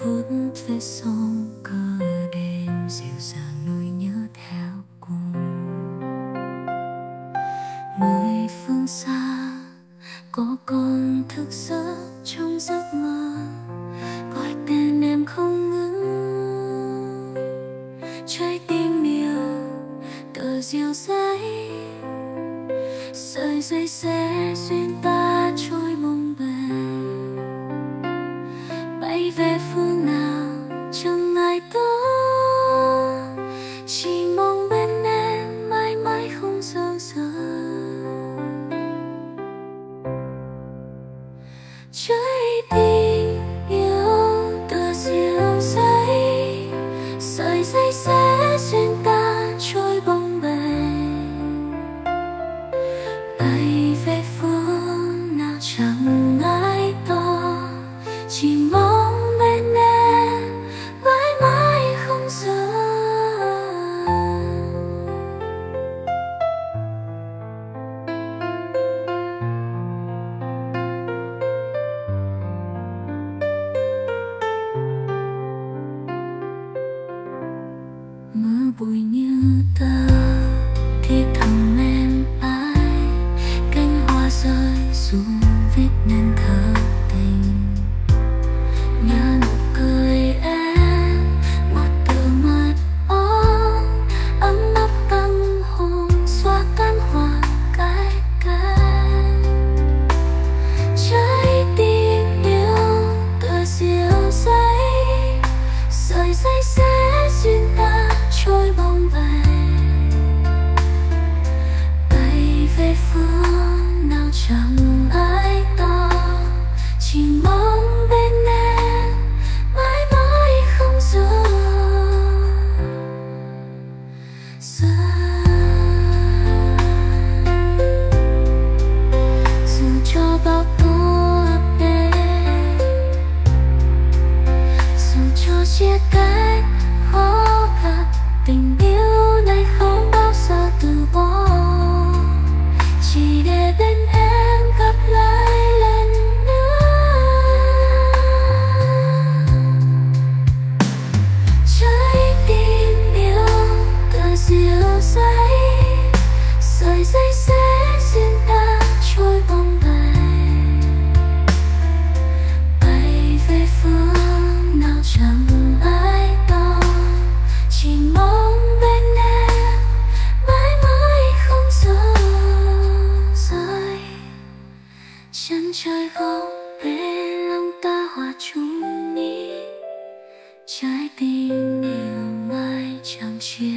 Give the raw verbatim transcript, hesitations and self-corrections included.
phút về sông cờ đêm dịu dàng nỗi nhớ theo cùng. Mười phương xa có con thức giấc trong giấc mơ, gọi tên em không ngừng. Trái tim yêu tờ diều giấy, sợi dây sẽ duyên ta trôi bồng bềnh. Bay về phương nào chẳng ai có, chỉ mong bên em mãi mãi không rời rời. Trái tim yêu tờ diều giấy, sợi dây sẽ duyên ta trôi bồng bềnh. Bay về phương nào chẳng ai to, chỉ mong bên em mãi mãi không rời. Mưa bụi như tơ thì thầm em ai, cánh hoa rơi xuống vết nên thơ tình. Nhớ nụ cười em, một từ mật ong ấm áp tâm hồn, xóa tan hoa cái cái. Trái tim yêu tờ diều giấy, sợi dây sẽ duyên ta trôi bồng bềnh. Bay về phương nào chẳng ai to, chỉ mong bên em mãi mãi không rời rời. Dù cho bao tố ập đến, dù cho chia cách khó gặp, tình yêu này không bao giờ từ bỏ, chỉ để bên em gặp lại lần nữa. Trái tim yêu tờ diều giấy, sợi dây sẽ duyên ta trôi bồng bềnh. Bay về phương nào chẳng ai to, chỉ mong bên em mãi mãi không rời rời. Chân trời góc bên lòng ta hòa chung ní, trái tim yêu mãi chẳng chia.